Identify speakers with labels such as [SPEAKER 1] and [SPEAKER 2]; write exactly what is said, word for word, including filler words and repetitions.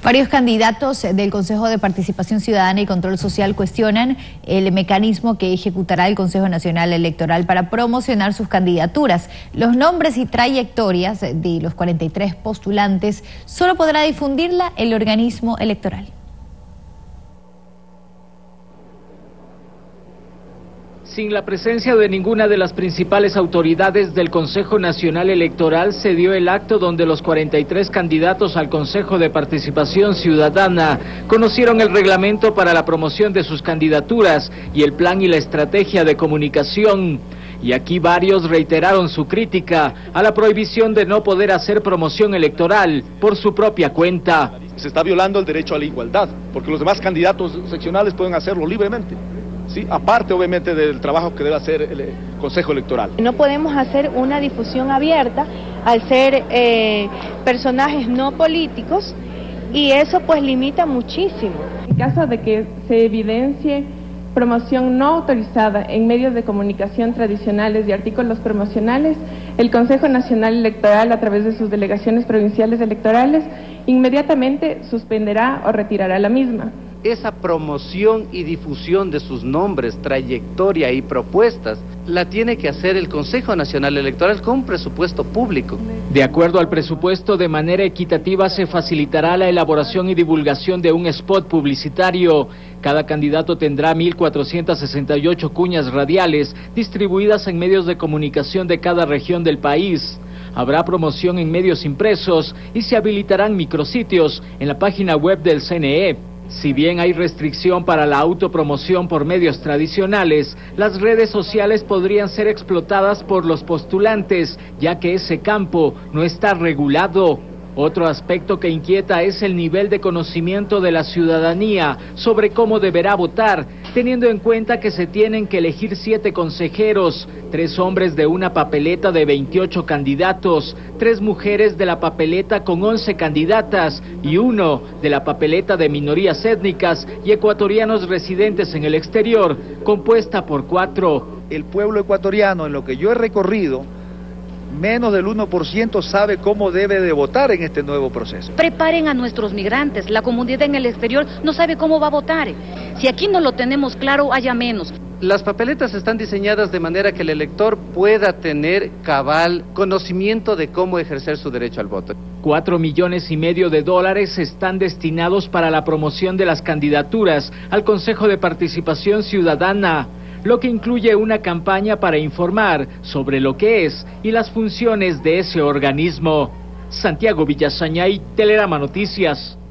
[SPEAKER 1] Varios candidatos del Consejo de Participación Ciudadana y Control Social cuestionan el mecanismo que ejecutará el Consejo Nacional Electoral para promocionar sus candidaturas. Los nombres y trayectorias de los cuarenta y tres postulantes solo podrá difundirla el organismo electoral.
[SPEAKER 2] Sin la presencia de ninguna de las principales autoridades del Consejo Nacional Electoral, se dio el acto donde los cuarenta y tres candidatos al Consejo de Participación Ciudadana conocieron el reglamento para la promoción de sus candidaturas y el plan y la estrategia de comunicación. Y aquí varios reiteraron su crítica a la prohibición de no poder hacer promoción electoral por su propia cuenta.
[SPEAKER 3] Se está violando el derecho a la igualdad, porque los demás candidatos seccionales pueden hacerlo libremente. Sí, aparte obviamente del trabajo que debe hacer el Consejo Electoral.
[SPEAKER 4] No podemos hacer una difusión abierta al ser eh, personajes no políticos y eso pues limita muchísimo.
[SPEAKER 5] En caso de que se evidencie promoción no autorizada en medios de comunicación tradicionales y artículos promocionales, el Consejo Nacional Electoral, a través de sus delegaciones provinciales electorales, inmediatamente suspenderá o retirará la misma.
[SPEAKER 6] Esa promoción y difusión de sus nombres, trayectoria y propuestas la tiene que hacer el Consejo Nacional Electoral con un presupuesto público.
[SPEAKER 2] De acuerdo al presupuesto, de manera equitativa se facilitará la elaboración y divulgación de un spot publicitario. Cada candidato tendrá mil cuatrocientas sesenta y ocho cuñas radiales distribuidas en medios de comunicación de cada región del país. Habrá promoción en medios impresos y se habilitarán micrositios en la página web del C N E. Si bien hay restricción para la autopromoción por medios tradicionales, las redes sociales podrían ser explotadas por los postulantes, ya que ese campo no está regulado. Otro aspecto que inquieta es el nivel de conocimiento de la ciudadanía sobre cómo deberá votar, teniendo en cuenta que se tienen que elegir siete consejeros, tres hombres de una papeleta de veintiocho candidatos, tres mujeres de la papeleta con once candidatas y uno de la papeleta de minorías étnicas y ecuatorianos residentes en el exterior, compuesta por cuatro.
[SPEAKER 7] El pueblo ecuatoriano, en lo que yo he recorrido, menos del uno por ciento sabe cómo debe de votar en este nuevo proceso.
[SPEAKER 8] Preparen a nuestros migrantes, la comunidad en el exterior no sabe cómo va a votar. Si aquí no lo tenemos claro, haya menos.
[SPEAKER 6] Las papeletas están diseñadas de manera que el elector pueda tener cabal conocimiento de cómo ejercer su derecho al voto.
[SPEAKER 2] Cuatro millones y medio de dólares están destinados para la promoción de las candidaturas al Consejo de Participación Ciudadana, lo que incluye una campaña para informar sobre lo que es y las funciones de ese organismo. Santiago Villasañay, Telerama Noticias.